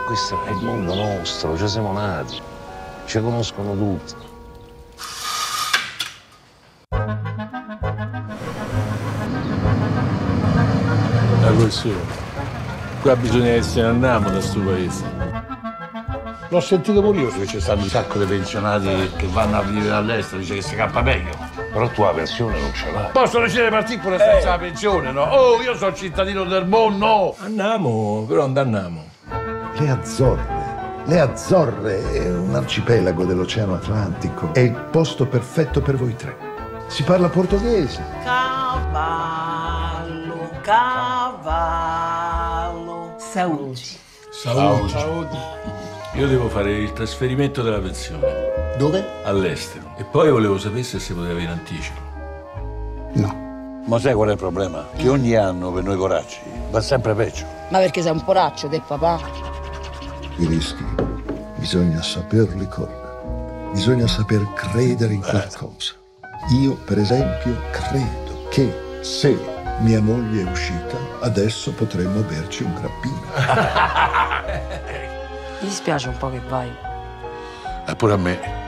Questo è il mondo nostro, ci siamo nati, ci conoscono tutti. La questione. Qua bisogna che se ne andiamo da sto paese. L'ho sentito pure io che ci stanno un sacco di pensionati che vanno a vivere all'estero, dice che si cappa meglio. Però tu la pensione non ce l'hai. Posso decidere di partire pure senza la pensione, no? Oh, io sono cittadino del mondo, no! Andiamo, però non andiamo. Le Azzorre. Le Azzorre è un arcipelago dell'Oceano Atlantico. È il posto perfetto per voi tre. Si parla portoghese. Cavallo, cavallo. Saúde. Saúde. Io devo fare il trasferimento della pensione. Dove? All'estero. E poi volevo sapere se si poteva in anticipo. No. Ma sai qual è il problema? Che ogni anno per noi coracci va sempre peggio. Ma perché sei un poraccio, te papà? I rischi bisogna saperli correre. Bisogna saper credere in qualcosa. Io, per esempio, credo che se mia moglie è uscita, adesso potremmo berci un grappino. Mi dispiace un po' che vai. E pure a me.